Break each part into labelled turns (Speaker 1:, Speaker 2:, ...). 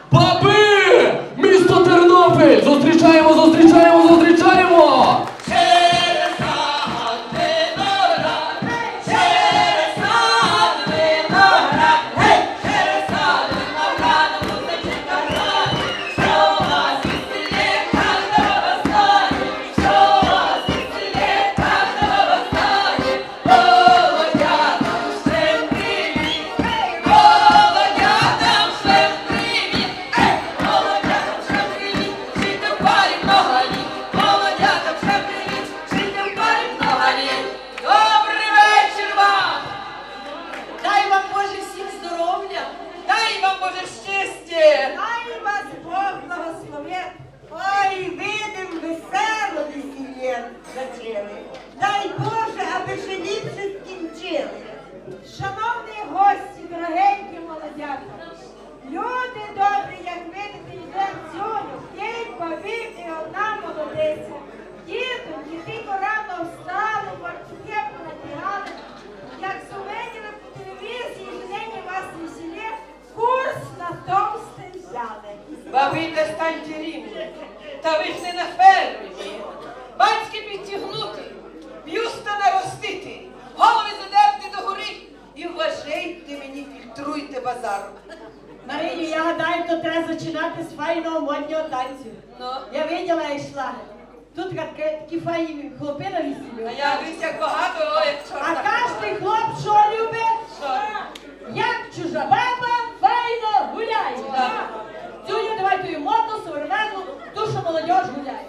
Speaker 1: Баби! Місто Тернопіль! Зустрічаємо, зустрічаємо, зустрічаємо!
Speaker 2: Дай Боже, аби ще ліпше скінчили. Шановні гості, дорогенькі молодята, люди добрі, як видите, йдемо цьому, 5 бабів і одна молодиця. Дітоньки, тільки рано встали, бартуки понадягали, як зумеділи по телевізії, що нині вас у селі курс на товстий взяли.
Speaker 3: Баби, та станьте рівні, та ви ж не на фермі. Батьки підтягнути, бюста наростити, голови задерти догори і вважайте мені, фільтруйте базар.
Speaker 2: Мариню, я гадаю, то треба починати з файного моднього танцю.
Speaker 3: Ну?
Speaker 2: Я виділа і йшла. Тут такі файні хлопи на весіллі.
Speaker 3: А я дивись, як багато, о, як
Speaker 2: А
Speaker 3: чорта.
Speaker 2: кожний хлоп що любить?
Speaker 3: Що?
Speaker 2: Як чужа баба файно гуляє.
Speaker 3: Так.
Speaker 2: Цю давай тую модну, современну, ту, що молодь гуляє.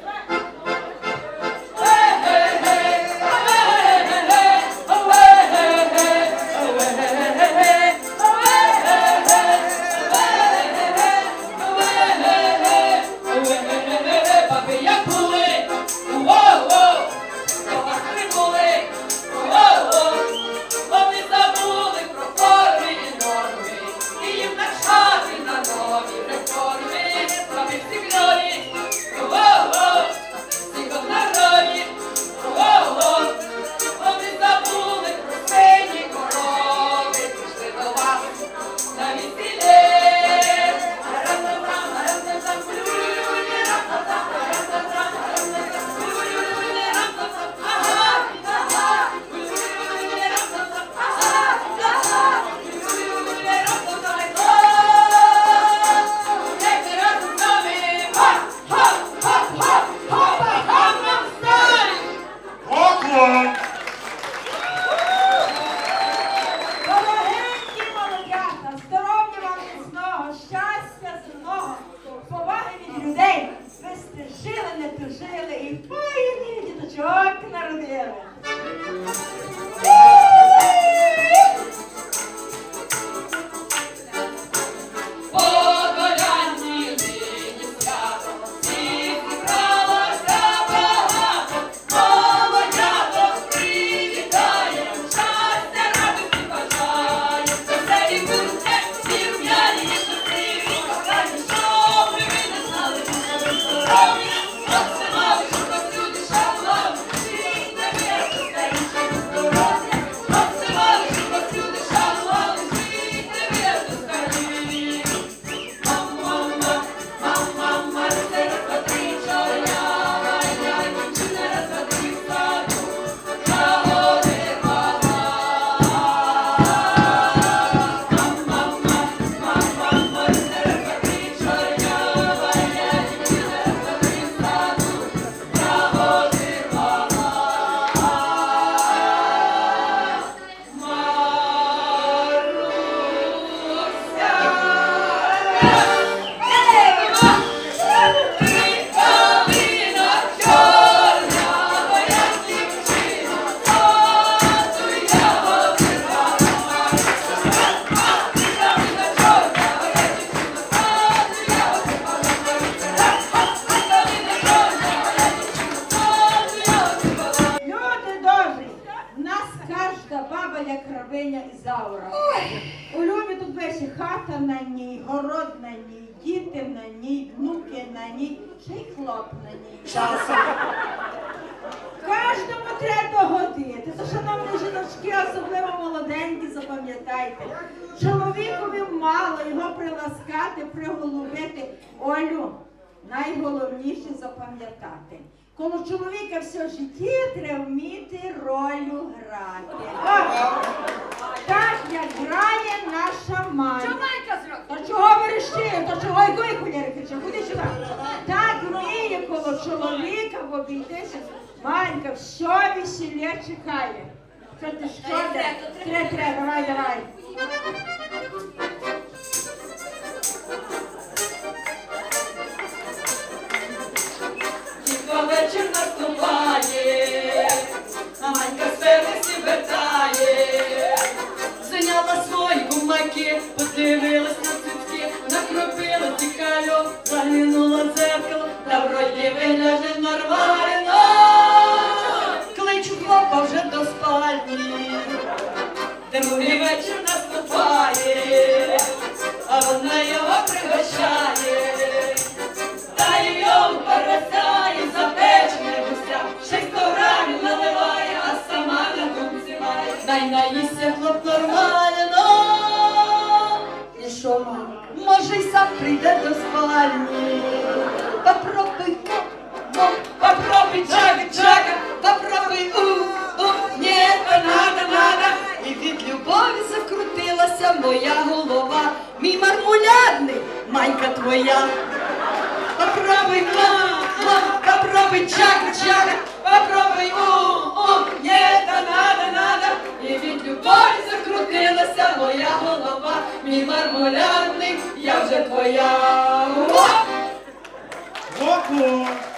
Speaker 2: У Любі тут весь хата на ній, город на ній, діти на ній, внуки на ній, ще й хлоп на ній. Часом. Кожному треба догодити. То, шановні жіночки, особливо молоденькі, запам'ятайте. Чоловікові мало його приласкати, приголубити. Олю, найголовніше запам'ятати. Коло чоловіка все життя треба вміти ролю грати. Так, як грає наша мать.
Speaker 4: Що Майка зробила?
Speaker 2: Та чого верещили? Та чого якої хуляри кричав? Куди сюди? Так вміє коло чоловіка обійтися. Манька, все весілля чекає. Що ти шкода? Треба, давай.
Speaker 3: Тільки вечір наступає, а Манька з фермесі вертає. Зайняла свої гумаки, подивилась на цицьки, накропила тікалю, заглянула в дзеркало, та вроді вигляже нормально. Кличу хлопа вже до спальні, другий вечір наступає, а вона його пригощає. Дає йому карася і запечене гуся, 600 грамів наливає, а сама на думці має. Дай наїсться хлоп нормально. І що, мама? Може й сам прийде до спальні. Попробуй, попробуй, чага, попробуй, нет, надо. І від любові закрутилася моя голова. Мій мармулядний, Манька твоя. Попробуй, попробуй, чага, попробуй, нет, надо. І від любові закрутилася моя голова. Мій мармулядний, я вже твоя.
Speaker 5: Ого!